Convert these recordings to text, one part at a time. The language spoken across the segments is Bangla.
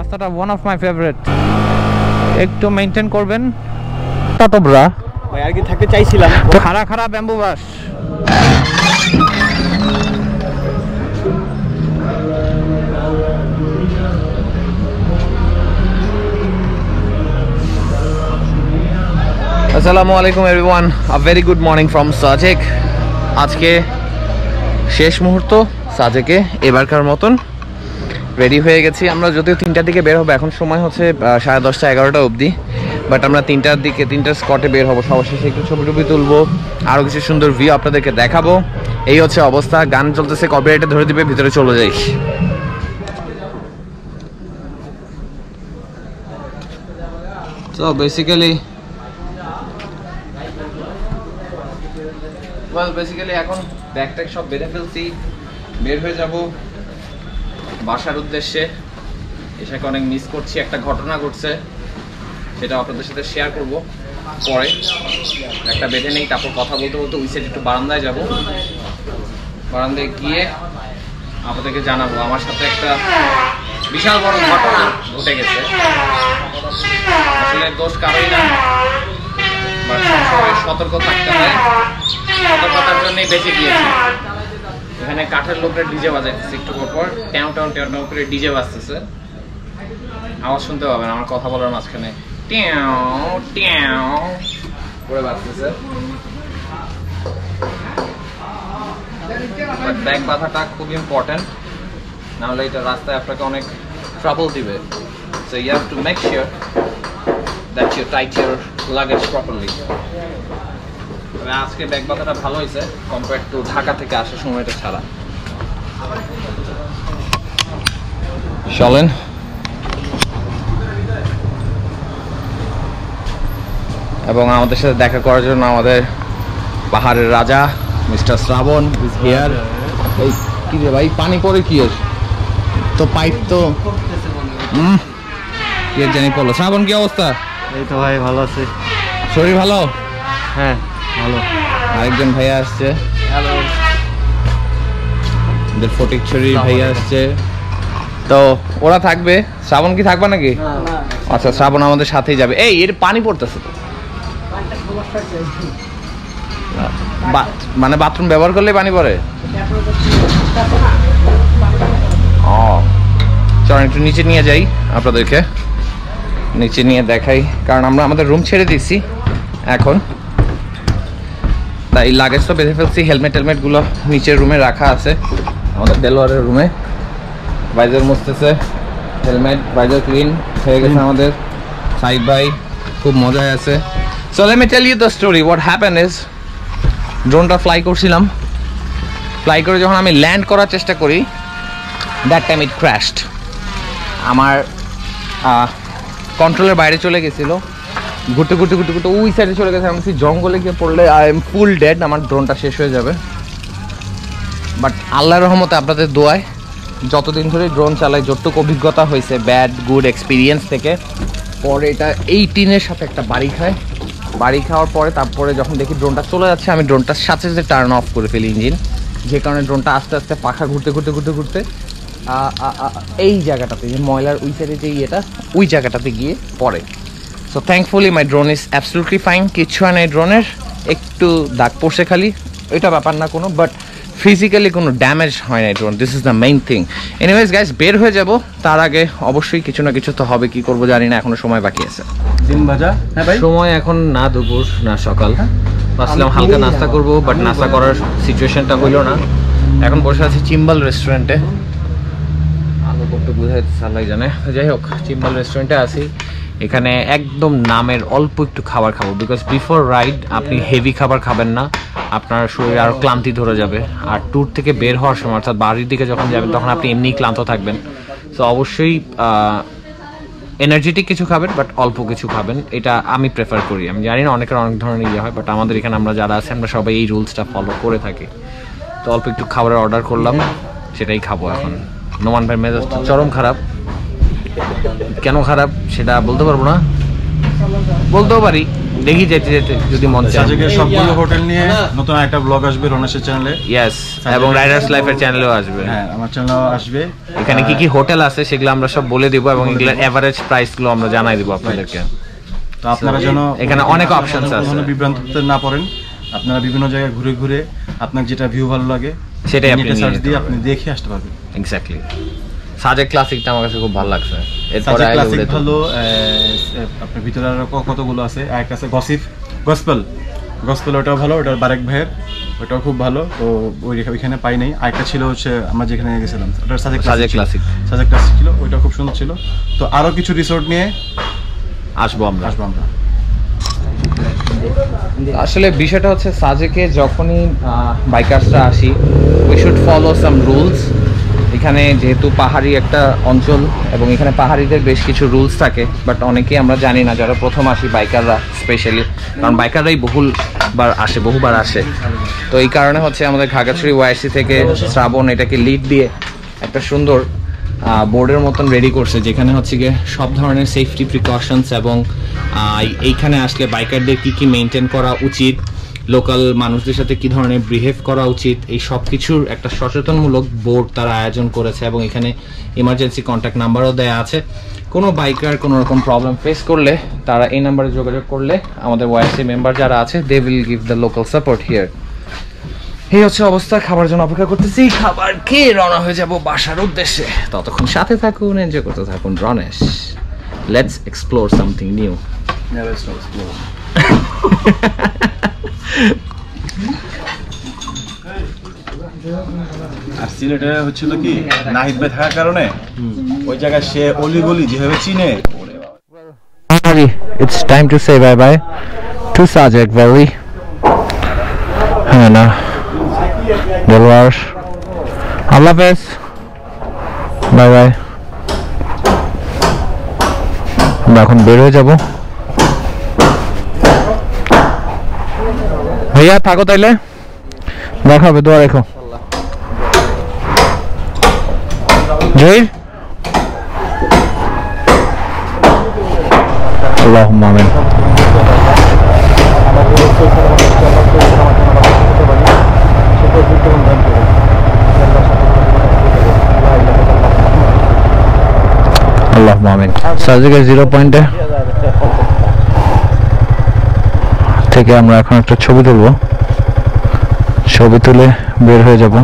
রাস্তাটা ওয়ান অফ মাই ফেভারিট, একটু মেনটেন করবেন। ততব্রা ভাই আর কি থাকতে চাইছিলাম, খাড়া খাড়া ব্যাম্বু বাস। আসসালামু আলাইকুম everyone, a very good morning from Sajek. আজকে শেষ মুহূর্ত সাজেকে, এবারকার মতন রেডি হয়ে গেছি আমরা। যদিও 3টার দিকে বের হবো, এখন সময় হচ্ছে 10:30 11টা অবধি, বাট আমরা 3টার দিকে 3টার স্পটে বের হবো। সবশেষে একটু ছবি টবি তুলবো, আরও কিছু সুন্দর ভিউ আপনাদেরকে দেখাবো। এই হচ্ছে অবস্থা, গান চলতেছে, কপিরাইটে ধরে দিবে, ভিতরে চলে যাই। তো বেসিক্যালি এখন ব্যাগ ট্যাগ সব বেঁধে ফেলছি, বের হয়ে যাব বাসার উদ্দেশ্যে। এটাকে অনেক মিস করছি, একটা ঘটনা ঘটছে, সেটা আপনাদের সাথে শেয়ার করব পরে। একটা বেঁধে নেই, তারপর কথা বলতে বলতে ওই সাইড একটু বারান্দায় যাব, বারান্দায় গিয়ে আপনাদেরকে জানাবো। আমার সাথে একটা বিশাল বড় ঘটনা ঘটে গেছে, আসলে দোষ কারোই না, বাট সবসময় সতর্ক থাকতে হয়, সতর্কতার জন্যই বেঁচে গিয়েছি। এখানে কাঠের লোকরা ডিজে বাজাইতেছে, একটু পর ট্যাও ট্যাও ট্যাও ট্যাও করে ডিজে বাজতেছে, আওয়াজ শুনতে পাবেন আমার কথা বলার মাঝখানে ট্যাও ট্যাও করে বাজতেছে। ব্যাগ বাঁধাটা খুব ইম্পর্টেন্ট, নাহলে এটা রাস্তায় আপনাকে অনেক ট্রাবল দিবে। So you have to make sure that you tight your luggage properly. আজকে ব্যাগ বাঁধাটা ভালো হয়েছে কম্পেয়ার টু ঢাকা থেকে আসার সময়টা ছাড়া। চলেন এবং আমাদের সাথে দেখা করার জন্য আমাদের পাহাড়ের রাজা মিস্টার শ্রাবণ ইজ হিয়ার। এই কি রে ভাই, পানি পড়ে কি এর তো পাইপ তো কি জানি পড়লো। শ্রাবণ কি অবস্থা? এই তো ভাই ভালো আছে। শরীর ভালো? হ্যাঁ ভালো। আরেকজন ভাইয়া আসছে, হ্যালো, আমাদের ফটিকছড়ি ভাইয়া আসছে। তো ওরা থাকবে, শ্রাবণ কি থাকবে নাকি? আচ্ছা, শ্রাবণ আমাদের সাথেই যাবে। এই এর পানি পড়তেছে তো, মানে বাথরুম ব্যবহার করলে পানি পড়ে? ও চল একটু নিচে নিয়ে যাই, আপনাদেরকে নিচে নিয়ে দেখাই, কারণ আমরা আমাদের রুম ছেড়ে দিচ্ছি এখন, তাই লাগেজ তো বেঁধে ফেলছি। হেলমেট টেলমেটগুলো নিচের রুমে রাখা আছে, আমাদের দেলোয়ারের রুমে। বাইজার মুছতেছে, হেলমেট বাইজার ক্লিন হয়ে গেছে আমাদের। সাইড বাই খুব মজায় আছে। So let me tell you the story. What happen is, ড্রোনটা ফ্লাই করছিলাম, ফ্লাই করে যখন আমি ল্যান্ড করার চেষ্টা করি, দ্যাট টাইম ইট ক্র্যাশড। আমার কন্ট্রোলের বাইরে চলে গেছিলো, ঘুরতে ঘুরতে ঘুরতে ঘুরতে ওই সাইডে চলে গেছে। আমি জঙ্গলে গিয়ে পড়লে আই এম ফুল ডেড, আমার ড্রোনটা শেষ হয়ে যাবে। বাট আল্লাহর রহমতে আপনাদের দোয়ায় যতদিন ধরে ড্রোন চালাই, যতটুকু অভিজ্ঞতা হয়েছে ব্যাড গুড এক্সপিরিয়েন্স থেকে, পরে এটা 18-এর সাথে একটা বাড়ি খায়। বাড়ি খাওয়ার পরে তারপরে যখন দেখি ড্রোনটা চলে যাচ্ছে, আমি ড্রোনটার সাথে সাথে টার্ন অফ করে ফেলি ইঞ্জিন, যে কারণে ড্রোনটা আস্তে আস্তে পাখা ঘুরতে ঘুরতে ঘুরতে ঘুরতে এই জায়গাটাতে, যে ময়লার ওই সাইডে যে ইয়েটা, ওই জায়গাটাতে গিয়ে পড়ে। So thankfully my drone is absolutely fine, কিচ্ছু হয় না এই ড্রোনের, একটু দাগ পড়ছে খালি, এটা ব্যাপার না কোনো, বাট ফিজিক্যালি কোনো ড্যামেজ হয় না drone. This is the main thing. Anyways guys, বের হয়ে যাব, তার আগে অবশ্যই কিছু না কিছু তো হবে, কি করবো জানি না, এখনো সময় বাকি আছে। দিন ভাজা সময় এখন না দুপুর না সকাল, ভাবছিলাম হালকা নাস্তা করবো, বাট নাস্তা করার সিচুয়েশনটা হইলো না। এখন বসে আছি চিম্বাল রেস্টুরেন্টে, আলো করতে বোঝা সালাই জানে। যাই হোক, চিম্বাল রেস্টুরেন্টে আছি। এখানে একদম নামের অল্প একটু খাবার খাবো, বিকজ বিফোর রাইড আপনি হেভি খাবার খাবেন না, আপনার শরীরে আরও ক্লান্তি ধরে যাবে। আর ট্যুর থেকে বের হওয়ার সময়, অর্থাৎ বাড়ির দিকে যখন যাবেন, তখন আপনি এমনিই ক্লান্ত থাকবেন। তো অবশ্যই এনার্জেটিক কিছু খাবেন, বাট অল্প কিছু খাবেন, এটা আমি প্রেফার করি। আমি জানি না অনেকের অনেক ধরনের ইয়ে হয়, বাট আমাদের এখানে আমরা যারা আছি, আমরা সবাই এই রুলসটা ফলো করে থাকি। তো অল্প একটু খাবারের অর্ডার করলাম, সেটাই খাবো এখন। নোমান ভাই মেজাজ চরম খারাপ, কেন খারাপ সেটা বলতে পারবো না, বলতেও পারি, দেখি যেতে যেতে যদি মন চায়। সাজেকের সবগুলো হোটেল নিয়ে নতুন একটা ব্লগ আসবে রনেশের চ্যানেলে। ইয়েস, এবং রাইডার্স লাইফের চ্যানেলেও আসবে। হ্যাঁ, আমার চ্যানেলেও আসবে। এখানে কি কি হোটেল আছে সেগুলো আমরা সব বলে দিব এবং এগুলোর এভারেজ প্রাইসগুলো আমরা জানাই দিব আপনাদেরকে। তো আপনারা যেন এখানে অনেক অপশনস আছে, বিভ্রান্তিতে না পড়েন। আপনারা বিভিন্ন জায়গায় ঘুরে ঘুরে আপনার যেটা ভিউ ভালো লাগে সেটাই আপনি সার্চ দিয়ে আপনি দেখে আসতে পারবেন। এক্স্যাক্টলি। সাজেক ক্লাসিকটা আমার কাছে খুব ভালো লাগছে। এরপরে সাজেক ক্লাসিক ভালো। আপনার ভিতরে আরো কতগুলো আছে, এক আছে গসপেল, ওটাও ভালো, ওটা বারেক ভাইয়ের, ওটাও খুব ভালো। তো ওইখানে পাই নাই। আরেকটা ছিল হচ্ছে আমরা যেখানে গেছিলাম, ওটা সাজেক ক্লাসিক ছিল, ওইটা খুব সুন্দর ছিল। তো আরো কিছু রিসোর্ট নিয়ে আসবো আমরা। আসলে বিষয়টা হচ্ছে সাজেকে যখনই বাইকার্সরা আসি, we should follow some rules. এখানে যেহেতু পাহাড়ি একটা অঞ্চল এবং এখানে পাহাড়িদের বেশ কিছু রুলস থাকে, বাট অনেকেই আমরা জানি না যারা প্রথম আসি বাইকাররা স্পেশালি, কারণ বাইকাররাই বহুবার আসে। তো এই কারণে হচ্ছে আমাদের খাগড়াছড়ি ওয়াইসি থেকে শ্রাবণ এটাকে লিড দিয়ে একটা সুন্দর বোর্ডের মতন রেডি করছে, যেখানে হচ্ছে গিয়ে সব ধরনের সেফটি প্রিকশনস এবং এইখানে আসলে বাইকারদের কি কি মেনটেন করা উচিত, লোকাল মানুষদের সাথে কি ধরনের বিহেভ করা উচিত, এই সব কিছুর একটা সচেতনমূলক বোর্ড তারা আয়োজন করেছে। এবং এখানে ইমার্জেন্সি কন্ট্যাক্ট নাম্বারও দেওয়া আছে। কোনো বাইকার কোনো রকম প্রবলেম ফেস করলে তারা এই নাম্বারে যোগাযোগ করলে আমাদের ওয়াইসি মেম্বার যারা আছে they will give the local support here. এই হচ্ছে অবস্থা। খাবার জন্য অপেক্ষা করতেছি, খাবার খেয়ে রওনা হয়ে যাব বাসার উদ্দেশ্যে। ততক্ষণ সাথে থাকুন, এনজয় করতে থাকুন Ronesh. Let's explore something new. আর সিলেটে হচ্ছিল কি নাহিদ ভাই থাকার কারণে ওই জায়গায় সে অলিগলি যেভাবে চিনে। It's time to say bye bye to Sajak Valley. And Delwar. Allah Hafiz. Bye bye. আমরা এখন বের হয়ে যাব। ভাইয়া থাকো তাইলে, দেখা হবে, দোয়া রেখো। জহির, আল্লাহুম্মা আমিন। আল্লাহুম্মা আমিন। সাজেকের 0 পয়েন্টে থেকে আমরা এখন একটা ছবি তুলবো, ছবি তুলে বের হয়ে যাব।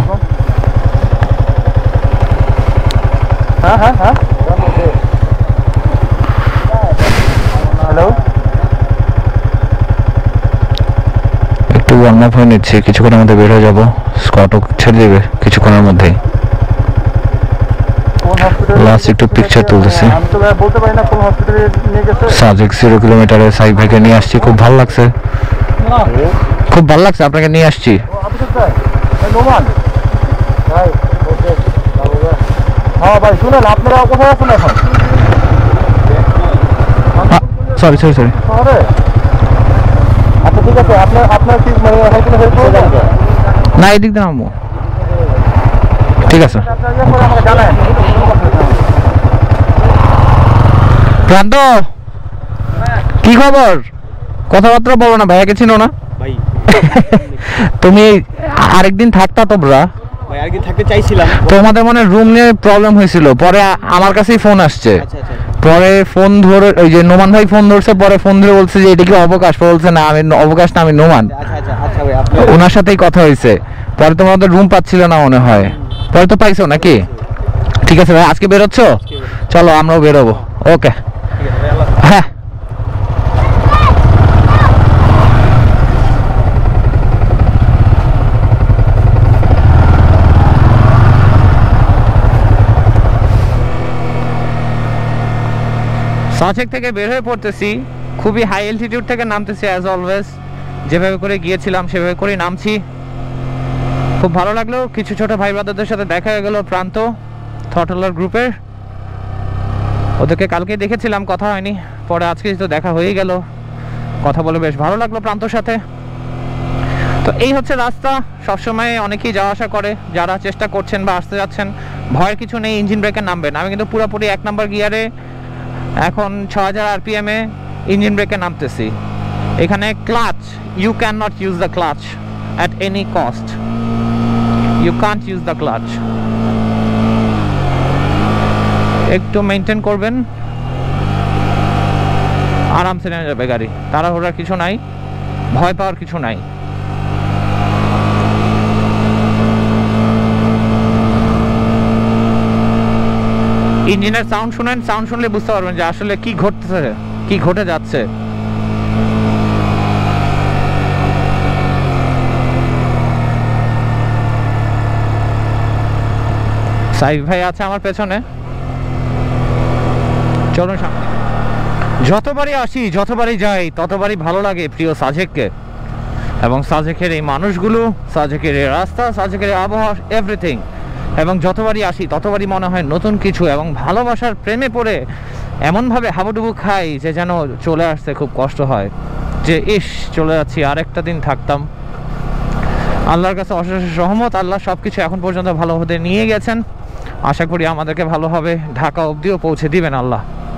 হ্যালো, একটু ওয়ার্ম আপ হয়ে নিচ্ছি, কিছুক্ষণের মধ্যে বের হয়ে যাবো। স্কটও ছেড়ে দেবে কিছুক্ষণের মধ্যেই। লাস্ট একটু পিকচার তুলতেছি। সাজেক 0 কিলোমিটারে সাইক ভাইকে নিয়ে আসছি, খুব ভালো লাগছে, খুব ভালো লাগছে আপনাকে নিয়ে আসছি। হ্যাঁ ভাই শুনেন, আপনারা কোথায় আছেন এখন? সরি আচ্ছা ঠিক আছে, আপনার কি মানে না এদিক দিয়ে নামবো, ঠিক আছে। প্রান্ত, কি খবর? কথাবার্তা বলো না, ভাইয়াকে চিনো না? তুমি আরেকদিন থাকতা তো ব্রা, আরেকদিন থাকতে চাইছিলাম। তোমাদের মনে রুম নিয়ে প্রবলেম হয়েছিল, পরে আমার কাছেই ফোন আসছে। পরে ফোন ধরে ওই যে নোমান ভাই ফোন ধরছে, পরে ফোন ধরে বলছে যে এটা কি অবকাশ, বলছে না আমি অবকাশ না, আমি নোমান। ওনার সাথেই কথা হয়েছে। পরে তোমাদের রুম পাচ্ছিল না মনে হয়, পরে তো পাইছো নাকি? ঠিক আছে ভাই, আজকে বেরোচ্ছ? চলো আমরাও বেরোবো। ওকে, হ্যাঁ। সাজেক থেকে বের হয়ে পড়তেছি, খুবই হাই অ্যালটিটিউড থেকে নামতেছি অ্যাজ অলওয়েজ। যেভাবে করে গিয়েছিলাম সেভাবে করেই নামছি। খুব ভালো লাগলো, কিছু ছোট ভাই ব্রাদারদের সাথে দেখা হয়ে গেল প্রান্ত থটলার গ্রুপের। ওদেরকে কালকে দেখেছিলাম, কথা হয়নি, পরে আজকে তো দেখা হয়েই গেল, কথা বলে বেশ ভালো লাগলো প্রান্তর সাথে। তো এই হচ্ছে রাস্তা, সবসময় অনেকেই যাওয়া আসা করে, যারা চেষ্টা করছেন বা আসতে যাচ্ছেন ভয়ের কিছু নেই, ইঞ্জিন ব্রেকে নামবেন। আমি কিন্তু পুরোপুরি 1 নাম্বার গিয়ারে এখন 6000 RPM-এ ইঞ্জিন ব্রেকে নামতেছি। এখানে clutch, you can not use the clutch at any cost, you can't use the clutch. একটু মেনটেন করবেন, আরামসে নেমে যাবে গাড়ি, তাড়াহুড়ার কিছু নাই, ভয় পাওয়ার কিছু নাই। ইঞ্জিনের সাউন্ড শুনেন, সাউন্ড শুনলে বুঝতে পারবেন যে আসলে কি ঘটতেছে, কি ঘটে যাচ্ছে। সাইফ ভাই আছে আমার পেছনে, চলুন সামনে। যতবারই আসি, যতবারই যাই, ততবারই ভালো লাগে প্রিয় সাজেককে, এবং সাজেকের এই মানুষগুলো, সাজেকের এই রাস্তা, সাজেকের এই আবহাওয়া, এভরিথিং। এবং যতবারই আসি ততবারই মনে হয় নতুন কিছু, এবং ভালোবাসার প্রেমে পড়ে এমনভাবে হাবুডুবু খাই যে যেন চলে আসতে খুব কষ্ট হয়, যে ইস চলে যাচ্ছি, আরেকটা দিন থাকতাম। আল্লাহর কাছে অশেষ রহমত, আল্লাহ সব কিছু এখন পর্যন্ত ভালো হতে নিয়ে গেছেন, আশা করি আমাদেরকে ভালোভাবে ঢাকা অবধিও পৌঁছে দিবেন আল্লাহ।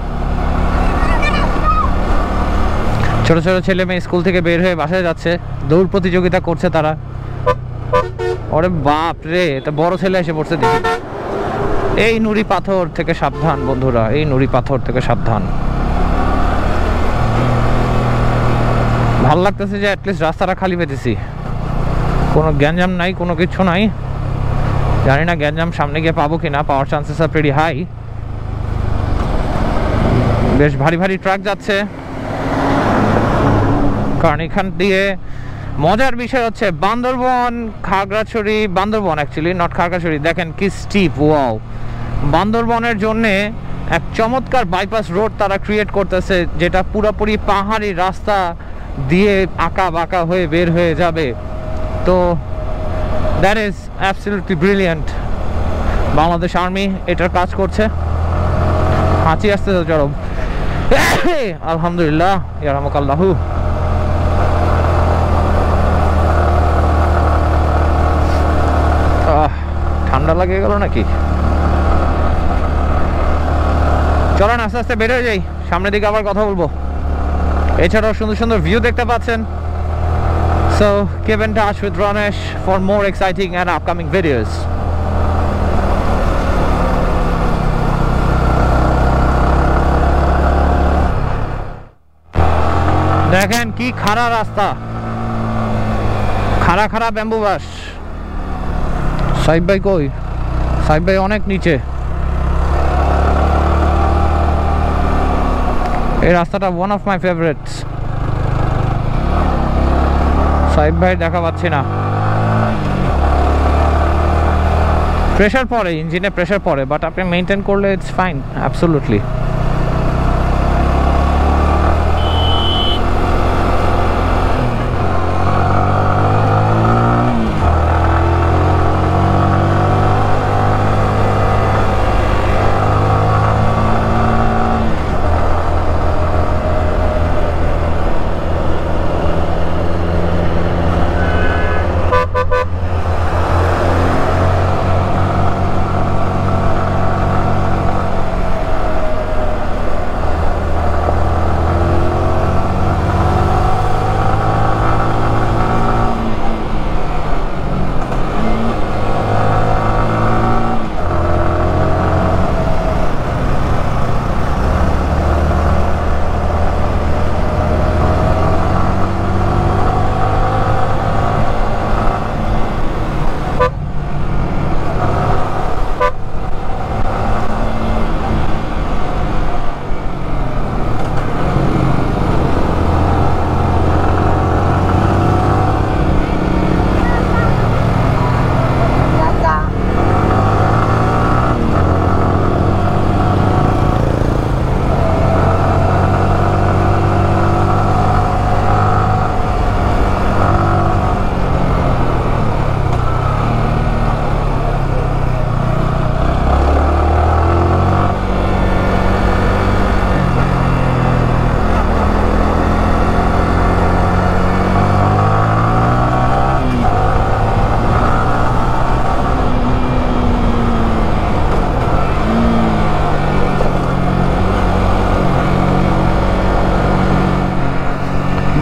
ছোট ছোট ছেলে মেয়ে স্কুল থেকে বের হয়ে বাসায় যাচ্ছে, দৌড় প্রতিযোগিতা করছে তারা। ওরে বাপ রে, এটা বড় ছেলে এসে পড়ছে দেখি। এই নুড়ি পাথর থেকে সাবধান বন্ধুরা, এই নুড়ি পাথর থেকে সাবধান। ভাল লাগতেছে যে অ্যাটলিস্ট রাস্তাটা খালি পেতেছি, কোনো গ্যাঞ্জাম নাই, কোনো কিছু নাই। জানি না গ্যাঞ্জাম সামনে গিয়ে পাবো কিনা, পাওয়ার চান্সেস আর প্রিটি হাই। বেশ ভারী ভারী ট্রাক যাচ্ছে, কারণ এখান দিয়ে মজার বিষয় হচ্ছে বান্দরবন, খাগড়াছড়ি, বান্দরবন অ্যাকচুয়ালি নট খাগড়াছড়ি, দেখেন কি স্টিপ, ওয়াও। বান্দরবনের জন্যে এক চমৎকার বাইপাস রোড তারা ক্রিয়েট করতেছে, যেটা পুরোপুরি পাহাড়ি রাস্তা দিয়ে আঁকা বাঁকা হয়ে বের হয়ে যাবে। তো that is absolutely brilliant. Bangladesh army এটার কাজ করছে। হাঁচি আসতে তো চরম, আলহামদুলিল্লাহ, ইয়ারহামুকাল্লাহু। ঠান্ডা লাগে গেল নাকি? চলেন আস্তে আস্তে বের হয়ে যাই, সামনের দিকে আবার কথা বলবো। এছাড়াও সুন্দর সুন্দর ভিউ দেখতে পাচ্ছেন। So keep in touch with Ramesh for more exciting and upcoming videos. দেখেন কি খাড়া রাস্তা, খাড়া খাড়া ব্যাম্বু বাস। সাইব ভাই কই? সাইব ভাই অনেক নিচে। এই রাস্তাটা one of my favourites. Saib ভাই দেখা পাচ্ছি না। প্রেশার পড়ে, ইঞ্জিনে প্রেশার পড়ে, বাট আপনি মেনটেন করলে ইটস ফাইন, অ্যাবসলিউটলি।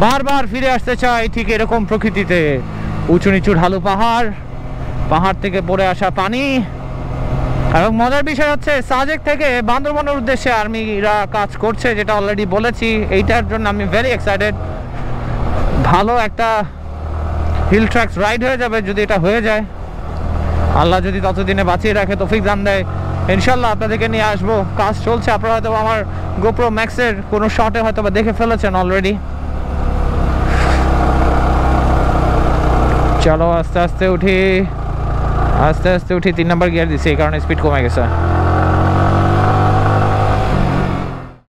বারবার ফিরে আসতে চাই ঠিক এরকম প্রকৃতিতে, উঁচু নিচু ঢালু পাহাড়, পাহাড় থেকে পড়ে আসা পানি। এবং মজার বিষয় হচ্ছে সাজেক থেকে বান্দরবনের উদ্দেশ্যে আর্মিরা কাজ করছে, যেটা অলরেডি বলেছি। এইটার জন্য আমি ভেরি এক্সাইটেড। ভালো একটা হিল ট্র্যাকস রাইড হয়ে যাবে যদি এটা হয়ে যায়। আল্লাহ যদি ততদিনে বাঁচিয়ে রাখে, তৌফিক দান দেয়, ইনশাল্লাহ আপনাদেরকে নিয়ে আসবো। কাজ চলছে, আপনারা হয়তো আমার গোপ্রো ম্যাক্সের কোনো শটে হয়তো বা দেখে ফেলেছেন অলরেডি। চলো আস্তে আস্তে উঠি, আস্তে আস্তে উঠি। 3 নম্বর গিয়ার দিছি, এই কারণে স্পিড কমে গেছে।